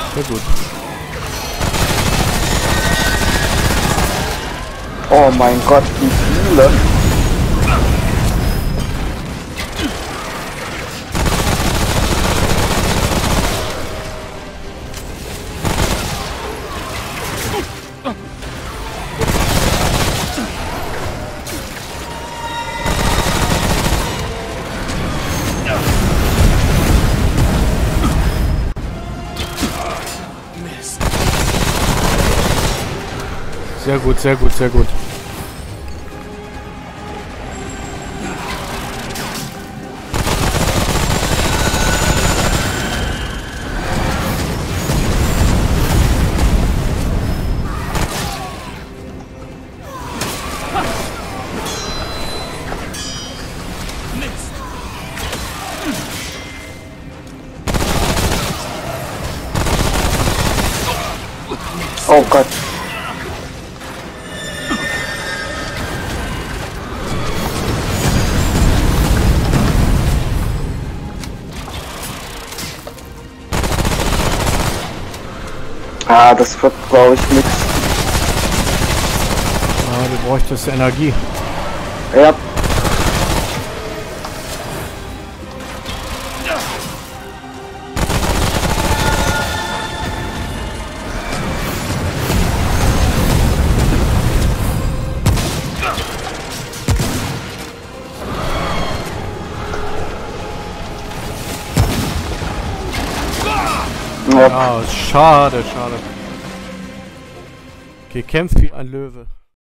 Sehr gut. Oh mein Gott, wie viele. Sehr gut, sehr gut, sehr gut. Oh Gott. Ah, das wird, glaube ich, nix. Ah, du bräuchtest Energie. Ja. Ja, schade, schade. Okay, kämpft wie ein Löwe.